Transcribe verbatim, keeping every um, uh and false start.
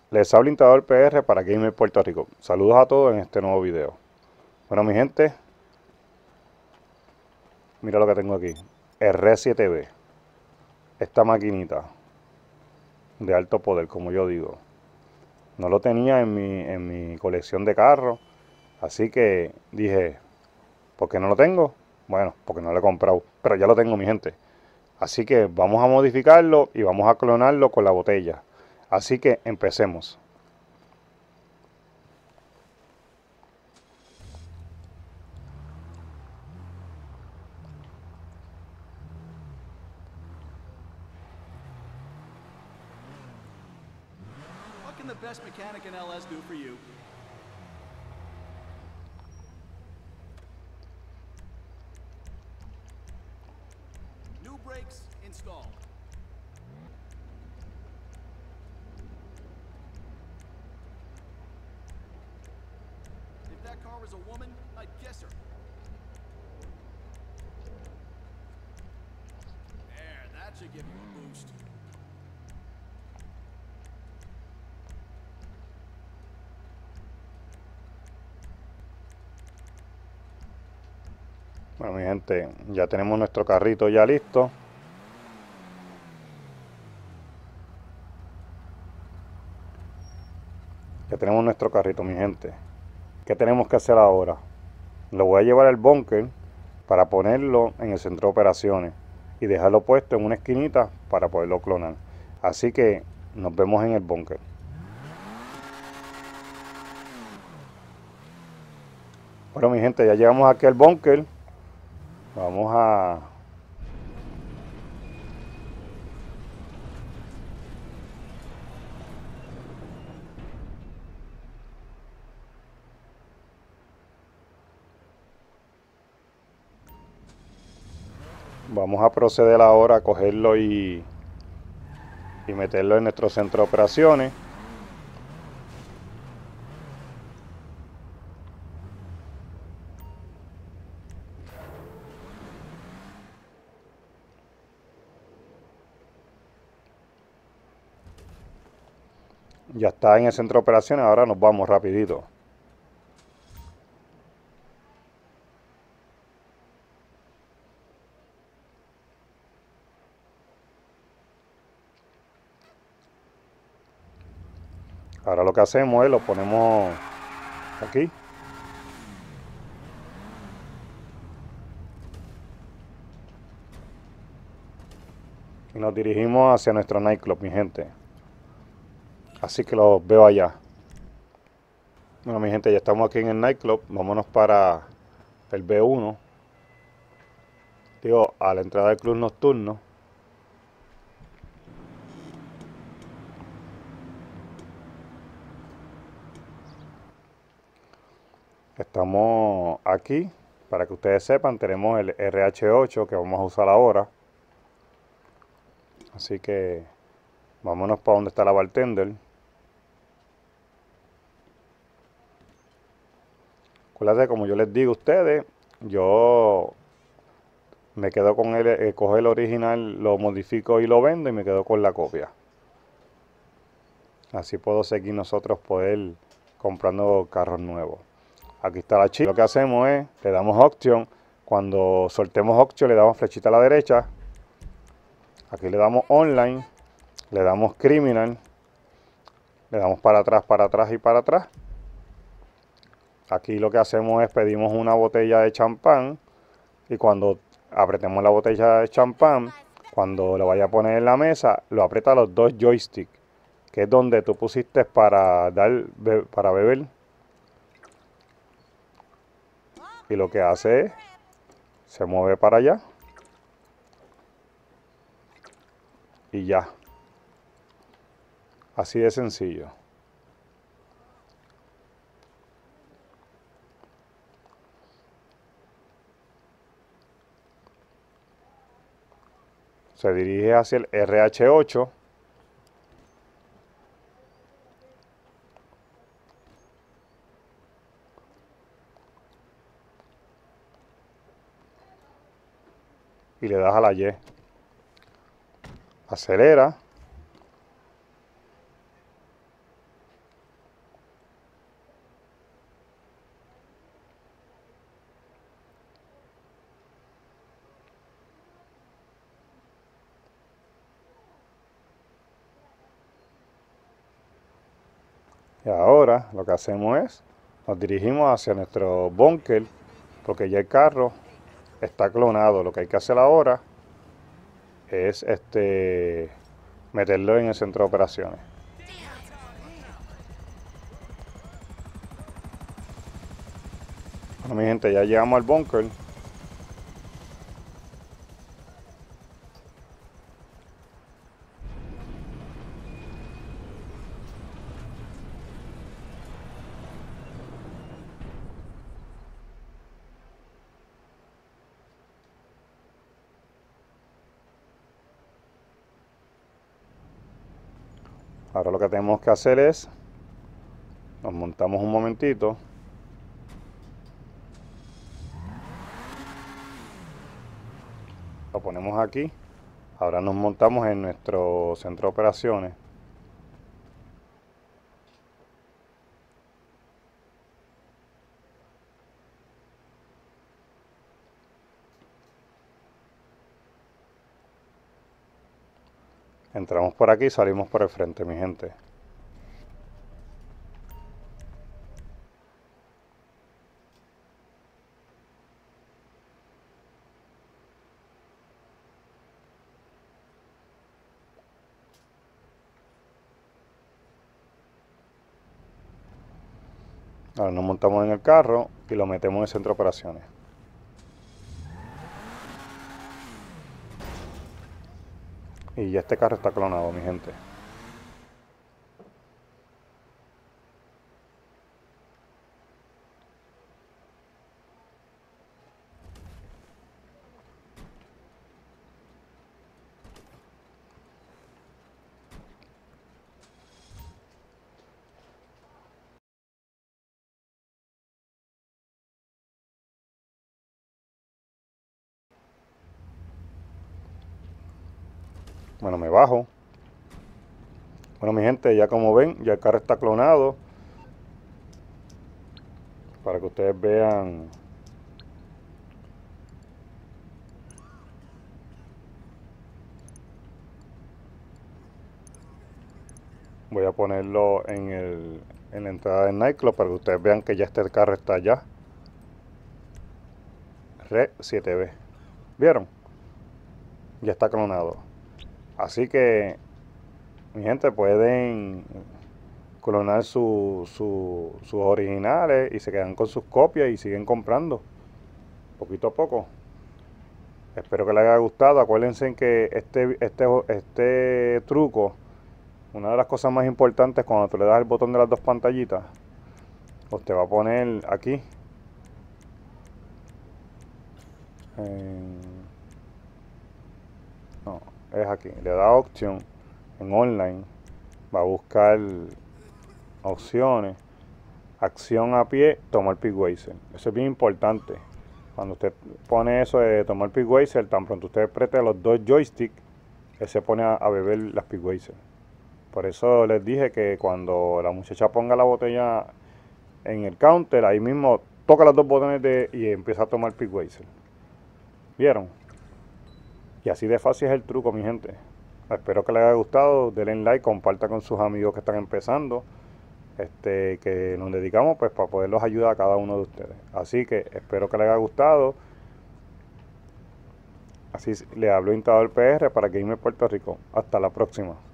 Les habla Intador P R para Gamer Puerto Rico. Saludos a todos en este nuevo video. Bueno, mi gente, mira lo que tengo aquí. R siete B. Esta maquinita de alto poder, como yo digo. No lo tenía en mi, en mi colección de carros. Así que dije, ¿por qué no lo tengo? Bueno, porque no lo he comprado. Pero ya lo tengo, mi gente. Así que vamos a modificarlo y vamos a clonarlo con la botella. Así que empecemos. What can the best mechanic in L S do for you? New brakes installed. If that car was a woman, I'd kiss her. There, that should give you a boost. Bueno, mi gente, ya tenemos nuestro carrito ya listo. Ya tenemos nuestro carrito, mi gente. ¿Qué tenemos que hacer ahora? Lo voy a llevar al búnker para ponerlo en el centro de operaciones y dejarlo puesto en una esquinita para poderlo clonar. Así que nos vemos en el búnker. Bueno, mi gente, ya llegamos aquí al búnker. Vamos a... Vamos a proceder ahora a cogerlo y, y meterlo en nuestro centro de operaciones. Ya está en el centro de operaciones, ahora nos vamos rapidito. Ahora lo que hacemos es lo ponemos aquí. Y nos dirigimos hacia nuestro nightclub, mi gente. Así que los veo allá. Bueno, mi gente, ya estamos aquí en el nightclub. Vámonos para el B uno. Digo, a la entrada del club nocturno. Estamos aquí, para que ustedes sepan, tenemos el R H ocho que vamos a usar ahora. Así que vámonos para donde está la bartender. Acuérdate, como yo les digo a ustedes, yo me quedo con el, eh, cojo el original, lo modifico y lo vendo y me quedo con la copia. Así puedo seguir nosotros poder comprando carros nuevos. Aquí está la chica. Lo que hacemos es, le damos option. Cuando soltemos option le damos flechita a la derecha. Aquí le damos online. Le damos criminal. Le damos para atrás, para atrás y para atrás. Aquí lo que hacemos es pedimos una botella de champán. Y cuando apretemos la botella de champán, cuando lo vaya a poner en la mesa, lo aprieta los dos joysticks. Que es donde tú pusiste para dar para beber. Y lo que hace es, se mueve para allá. Y ya. Así de sencillo. Se dirige hacia el R H ocho. Y le das a la Y. Acelera. Y ahora lo que hacemos es, nos dirigimos hacia nuestro búnker, porque ya el carro está clonado. Lo que hay que hacer ahora es este meterlo en el centro de operaciones. Bueno, mi gente, ya llegamos al búnker. Ahora lo que tenemos que hacer es, nos montamos un momentito. Lo ponemos aquí. Ahora nos montamos en nuestro centro de operaciones. Entramos por aquí y salimos por el frente, mi gente. Ahora nos montamos en el carro y lo metemos en el centro de operaciones. Y ya este carro está clonado, mi gente. Bueno, me bajo. Bueno, mi gente, ya como ven, ya el carro está clonado. Para que ustedes vean. Voy a ponerlo en, el, en la entrada del nightclub para que ustedes vean que ya este carro está allá. R siete B. ¿Vieron? Ya está clonado. Así que, mi gente, pueden clonar su, su, sus originales y se quedan con sus copias y siguen comprando poquito a poco. Espero que les haya gustado. Acuérdense que este, este, este truco, una de las cosas más importantes cuando tú le das el botón de las dos pantallitas, usted va a poner aquí en, no, es aquí, le da opción en online, va a buscar opciones, acción a pie, tomar Pigweiser. Eso es bien importante. Cuando usted pone eso de tomar Pigweiser, tan pronto usted apriete los dos joysticks, él se pone a, a beber las Pigweiser. Por eso les dije que cuando la muchacha ponga la botella en el counter, ahí mismo toca los dos botones de, y empieza a tomar Pigweiser. ¿Vieron? Y así de fácil es el truco, mi gente. Espero que les haya gustado. Denle like, comparta con sus amigos que están empezando. Este, que nos dedicamos pues para poderlos ayudar a cada uno de ustedes. Así que espero que les haya gustado. Así le hablo Intador P R para Gamer Puerto Rico. Hasta la próxima.